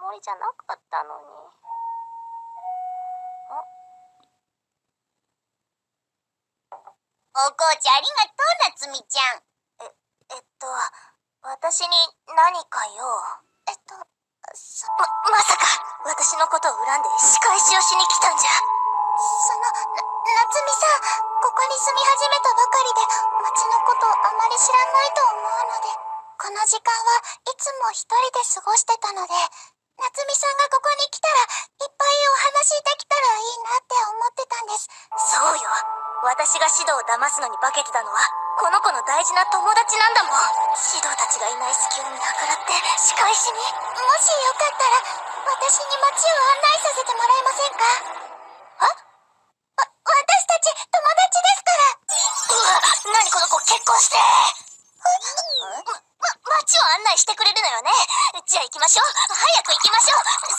つもりじゃなかったのに。 お紅茶ありがとう、夏美ちゃん。 私に何か用？まさか、私のことを恨んで仕返しをしに来たんじゃ。 夏美さん、ここに住み始めたばかりで、町のことをあまり知らないと思うので、この時間はいつも一人で過ごしてたので、夏美さんがここに来たら、いっぱいお話できたらいいなって思ってたんです。 そうよ。私がシドを騙すのに化けてたのは、この子の大事な友達なんだもん。シドたちがいない隙を見計らって仕返しに。 もしよかったら、私に街を案内させてもらえませんか？私たち友達ですから。 何この子、結婚して。街を案内してくれるのよね。じゃあ行きましょう。早く行きましょう。